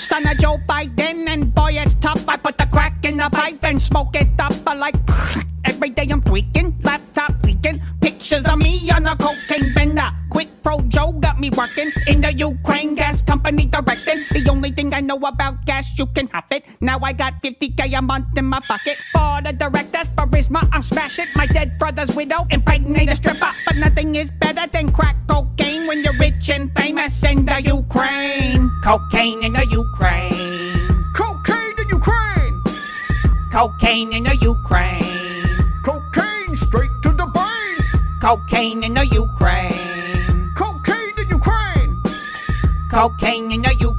son of Joe Biden, and boy, it's tough. I put the crack in the pipe and smoke it up. I like every day I'm tweaking, laptop leaking, pictures of me on a cocaine bender. Quick Pro Joe got me working in the Ukraine gas company directing. The only thing I know about gas, you can huff it. Now I got 50K a month in my pocket. Board of directors, charisma, I'm smashing. My dead brother's widow, impregnate a stripper. But nothing is better than crack cocaine when you're rich and famous in the Ukraine. Cocaine in the Ukraine. Cocaine in Ukraine. Cocaine in the Ukraine. Cocaine straight to the brain. Cocaine in the Ukraine. Cocaine in Ukraine. Cocaine in the Ukraine.